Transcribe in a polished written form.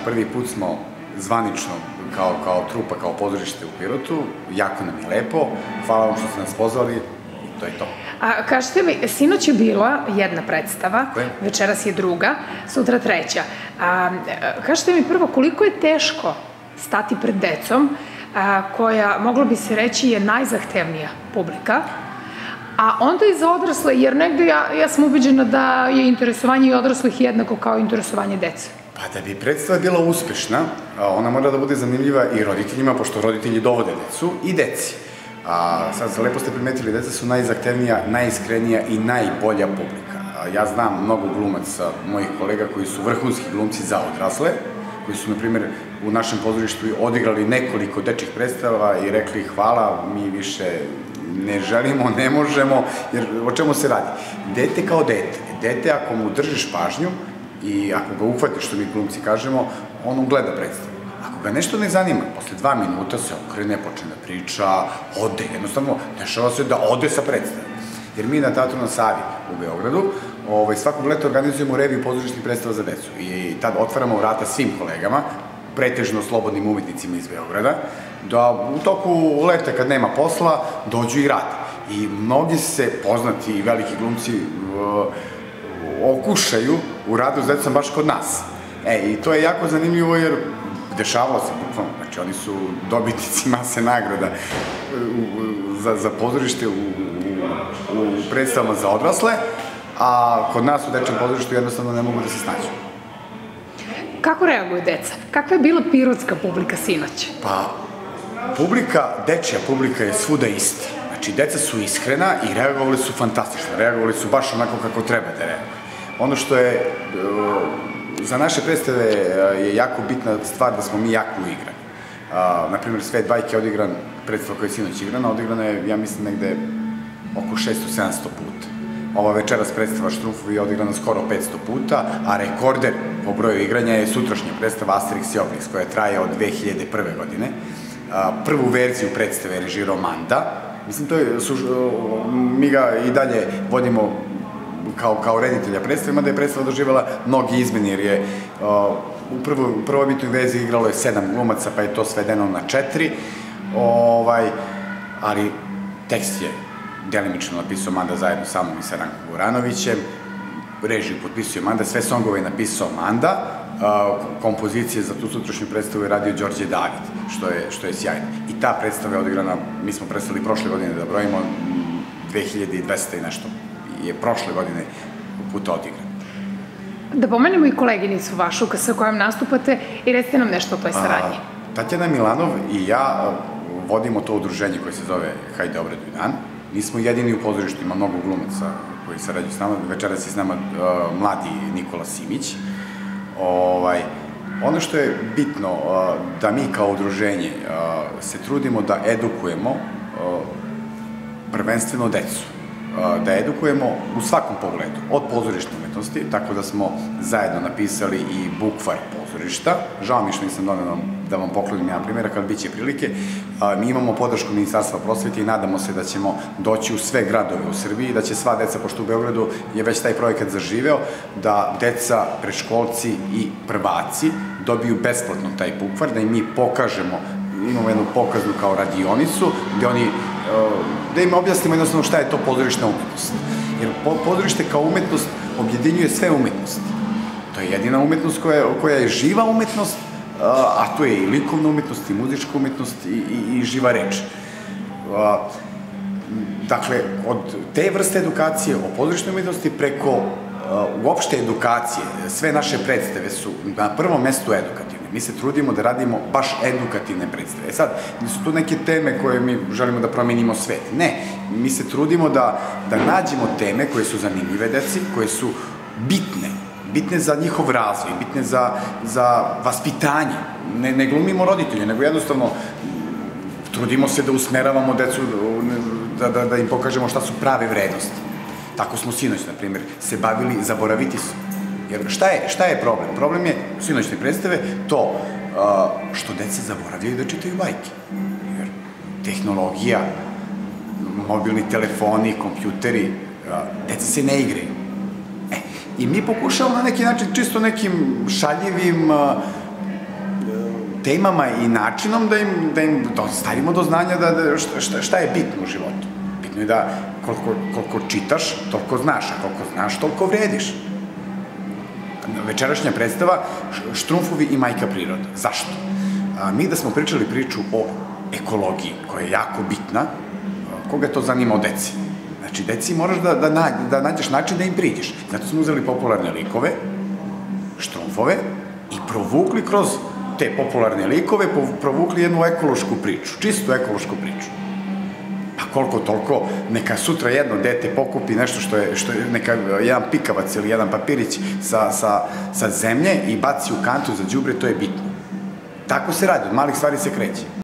Prvi put smo zvanično kao trupa, kao pozorište u Pirotu, jako nam je lepo, hvala vam što ste nas pozvali i to je to. A kažete mi, sinoć je bila jedna predstava, večeras je druga, sutra treća. Kažete mi prvo, koliko je teško stati pred decom, koja, moglo bi se reći, je najzahtevnija publika, a onda i za odrasle, jer negde ja sam ubeđena da je interesovanje i odraslih jednako kao interesovanje dece. Pa da bi predstava bila uspešna, ona mora da bude zanimljiva i roditeljima, pošto roditelji dovode decu, i deci. Sad, lepo ste primetili, deca su najzahtevnija, najiskrenija i najbolja publika. Ja znam mnogo glumaca, mojih kolega koji su vrhunski glumci za odrasle, koji su, na primjer, u našem pozorištu odigrali nekoliko dečjih predstava i rekli hvala, mi više ne želimo, ne možemo, jer o čemu se radi? Dete kao dete. Dete, ako mu držiš pažnju i ako ga uhvatiš, što mi glumci kažemo, on gleda predstavu. Ako ga nešto ne zanima, posle 2 minuta se okrene, počne da priča, ode, jednostavno, dešava se da ode sa predstave. Jer mi na Teatru na Savi u Beogradu svakog leta organizujemo reviju pozorišnih predstava za decu i tad otvaramo vrata svim kolegama, pretežno slobodnim umetnicima iz Beograda, da u toku leta kad nema posla dođu i rade. I mnogi se poznati i veliki glumci okušaju u radu s decom baš kod nas. I to je jako zanimljivo jer dešavalo se bukvalno, znači oni su dobitnici mase nagrada za pozorište u predstavama za odrasle, a kod nas u dečjem pozorištu jednostavno ne mogu da se snađu. Kako reaguju deca? Kakva je bila pirotska publika sinoć? Pa, dečja publika je svuda ista. Znači, deca su iskrena i reagovali su fantastično, reagovali su baš onako kako treba da reaguju. Ono što je za naše predstave je jako bitna stvar da smo mi jako uigrani. Naprimjer, Svet bajke je odigran, predstava koja je sinoć igrana, odigrana je, ja mislim, negde oko 600-700 puta. Ova večeras predstava Štrumfovi je odigrana skoro 500 puta, a rekorder po broju igranja je sutrašnja predstava Asterix i Obelix, koja traje od 2001. godine. Prvu verziju predstave je režirao Manda. Mislim, mi ga i dalje vodimo kao reditelja predstave, mada je predstava doživjela mnogi izmeni, jer je u prvobitnoj verziji igralo je 7 glumaca, pa je to svedeno na 4, ali tekst je delimično napisao Manda zajedno sa mnom i sa Rankom Goranovićem, režiju potpisuje Manda, sve songove je napisao Manda, kompozicije za tu sutrašnju predstavu je radio Đorđe David, što je sjajno. I ta predstava je odigrana, mi smo predstavili prošle godine, da brojimo, 2200 i nešto je prošle godine puta odigran. Da pomenemo i koleginicu vašu sa kojom nastupate i recite nam nešto o toj saradnji. Tatjana Milanov i ja vodimo to udruženje koje se zove Hajde obraduj dan. Nismo jedini u pozorištu, ima mnogo glumaca koji sarađuju s nama. Večeras je s nama mladi Nikola Simić. Ono što je bitno, da mi kao udruženje se trudimo da edukujemo prvenstveno decu. Da edukujemo u svakom pogledu, od pozorišne umetnosti, tako da smo zajedno napisali i bukvar pozorišta. Žao mi što nisam doneo da vam poklonim jedan primjer, kad bit će prilike. Mi imamo podršku Ministarstva prosvete i nadamo se da ćemo doći u sve gradove u Srbiji, da će sva deca, pošto u Beogradu je već taj projekat zaživeo, da deca, predškolci i prvaci dobiju besplatno taj bukvar, da im mi pokažemo, imamo jednu pokaznu kao radionicu, da im objasnimo jednostavno šta je to pozorišna umetnost. Jer pozorište kao umetnost objedinjuje sve umetnosti. To je jedina umetnost koja je živa umetnost, a to je i likovna umetnost, i muzička umetnost, i živa reč. Dakle, od te vrste edukacije o pozorišnoj umetnosti preko uopšte edukacije, sve naše predstave su na prvom mestu edukativne. Mi se trudimo da radimo baš edukativne predstave. Sad, nisu tu neke teme koje mi želimo da promenimo svet. Ne, mi se trudimo da nađemo teme koje su zanimljive deci, koje su bitne za njihov razvoj, bitne za vaspitanje. Ne glumimo roditelje, nego jednostavno trudimo se da usmeravamo decu, da im pokažemo šta su prave vrednosti. Tako smo sinoć, na primjer, se bavili zaboraviti su. Jer šta je problem? Problem je sinoćne predstave to što deca zaboravljaju da čitaju bajke. Jer tehnologija, mobilni telefoni, kompjuteri, deca se ne igraju. I mi pokušavamo na neki način, čisto nekim šaljivim, temama i načinom da im stavimo do znanja šta je bitno u životu. Bitno je da koliko čitaš, toliko znaš, a koliko znaš, toliko vrediš. Večerašnja predstava Štrumfovi i majka priroda. Zašto? Mi da smo pričali priču o ekologiji, koja je jako bitna, koga to zanima o deci? Znači, deci moraš da nađeš način da im priđeš. Zato smo uzeli popularne likove, Štrumfove, i provukli kroz te popularne likove, provukli jednu ekološku priču, čistu ekološku priču. Pa koliko toliko, neka sutra jedno dete pokupi nešto što je neka jedan pikavac ili jedan papirić sa zemlje i baci u kantu za đubre, to je bitno. Tako se radi, od malih stvari se kreće.